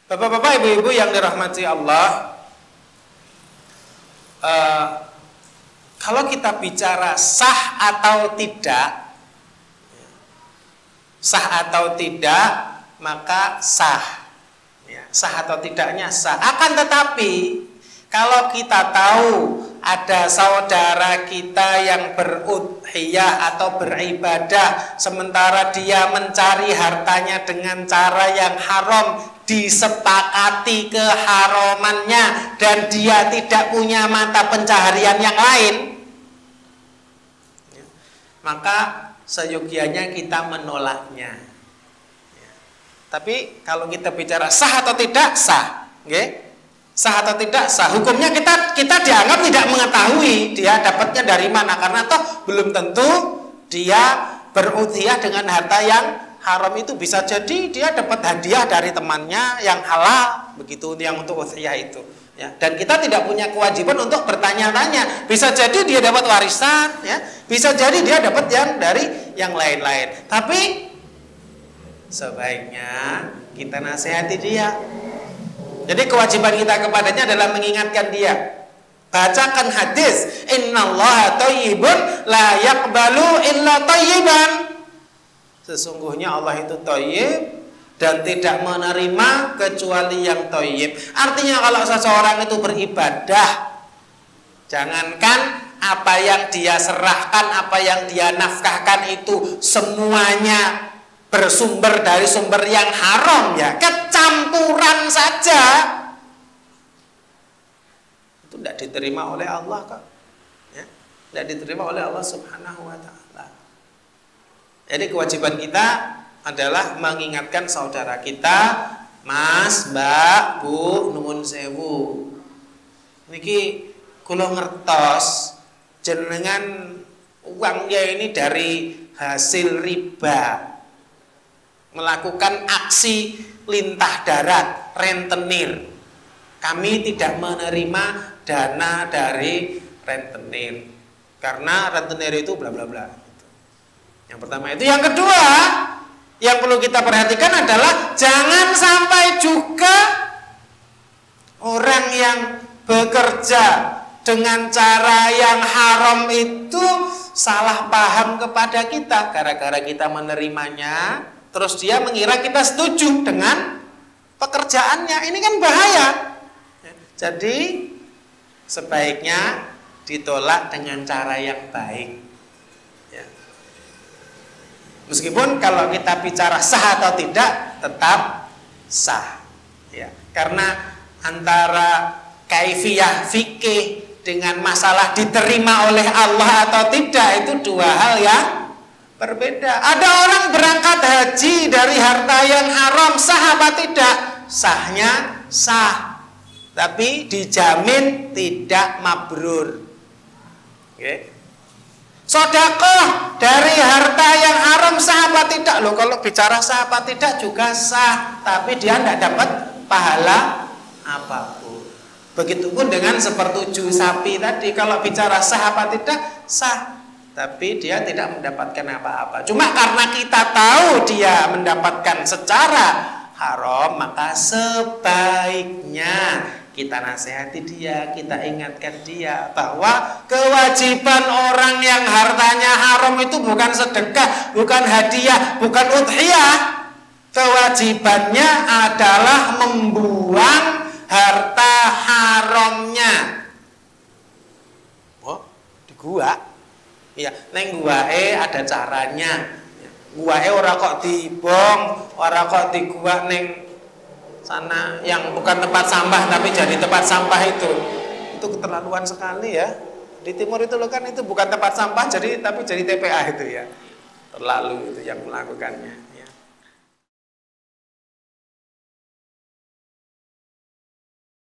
Bapak-bapak, ibu-ibu yang dirahmati Allah, kalau kita bicara sah atau tidak, maka sah. Ya, sah atau tidaknya sah. Akan tetapi, kalau kita tahu ada saudara kita yang berudhiyah atau beribadah, sementara dia mencari hartanya dengan cara yang haram, disepakati keharamannya, dan dia tidak punya mata pencaharian yang lain, maka seyogianya kita menolaknya. Tapi kalau kita bicara sah atau tidak sah, sah atau tidak sah, hukumnya kita dianggap tidak mengetahui dia dapatnya dari mana, karena toh belum tentu dia berudhiyah dengan harta yang haram. Itu bisa jadi dia dapat hadiah dari temannya yang halal, begitu, yang untuk udhiyah itu. Ya, dan kita tidak punya kewajiban untuk bertanya-tanya. Bisa jadi dia dapat warisan, ya, bisa jadi dia dapat yang dari yang lain-lain. Tapi sebaiknya kita nasihati dia. Jadi kewajiban kita kepadanya adalah mengingatkan dia. Bacakan hadis, innallaha thayyibun la yaqbalu illa thayyiban. Sesungguhnya Allah itu thayyib dan tidak menerima kecuali yang thayyib. Artinya kalau seseorang itu beribadah, jangankan apa yang dia serahkan, apa yang dia nafkahkan itu semuanya bersumber dari sumber yang haram, ya, kecampuran saja, itu tidak diterima oleh Allah, kok. Ya, tidak diterima oleh Allah Subhanahu wa Ta'ala. Jadi kewajiban kita adalah mengingatkan saudara kita, Mas, Mbak, Bu, nuwun sewu, niki kula ngertos jenengan uangnya ini dari hasil riba, melakukan aksi lintah darat, rentenir. Kami tidak menerima dana dari rentenir, karena rentenir itu bla bla bla. Yang pertama itu. Yang kedua, yang perlu kita perhatikan adalah jangan sampai juga orang yang bekerja dengan cara yang haram itu salah paham kepada kita. Gara-gara kita menerimanya, terus dia mengira kita setuju dengan pekerjaannya. Ini kan bahaya. Jadi sebaiknya ditolak dengan cara yang baik. Meskipun kalau kita bicara sah atau tidak, tetap sah, ya. Karena antara kaifiyah fikih dengan masalah diterima oleh Allah atau tidak itu dua hal yang berbeda. Ada orang berangkat haji dari harta yang haram, sah apa tidak? Sahnya sah, tapi dijamin tidak mabrur. Oke. Sedekah dari harta yang haram sah apa tidak? Loh, kalau bicara sah apa tidak juga sah, tapi dia tidak dapat pahala apapun. Begitupun dengan sepertujuh sapi tadi, kalau bicara sah apa tidak? Sah, tapi dia tidak mendapatkan apa-apa. Cuma karena kita tahu dia mendapatkan secara haram, maka sebaiknya kita nasihati dia, kita ingatkan dia bahwa kewajiban orang yang hartanya haram itu bukan sedekah, bukan hadiah, bukan udhiyah. Kewajibannya adalah membuang harta haramnya. Oh, di gua? Iya, neng guae ada caranya. Guae ora kok dibong, ora kok di gua neng sana yang bukan tempat sampah tapi jadi tempat sampah itu keterlaluan sekali, ya. Di timur itu loh kan, itu bukan tempat sampah tapi jadi TPA itu, ya. Terlalu itu yang melakukannya.